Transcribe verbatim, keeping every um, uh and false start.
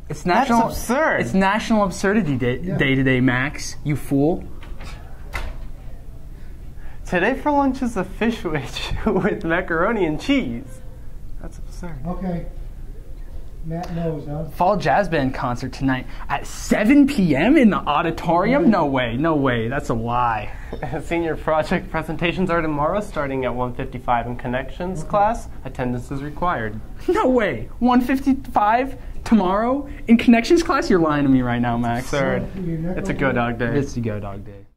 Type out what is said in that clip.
It's national. That's absurd. It's National Absurdity Day, Yeah. day today, Max. You fool. Today for lunch is a fish wedge with macaroni and cheese. That's absurd. Okay. Matt knows, huh? Fall Jazz Band concert tonight at seven p m in the auditorium? No way, no way. That's a lie. Senior project presentations are tomorrow starting at one fifty-five in Connections class. Attendance is required. No way. one fifty-five tomorrow in Connections class? You're lying to me right now, Max. Absurd. You're not It's a gonna go dog day. It's the Go Dog Day.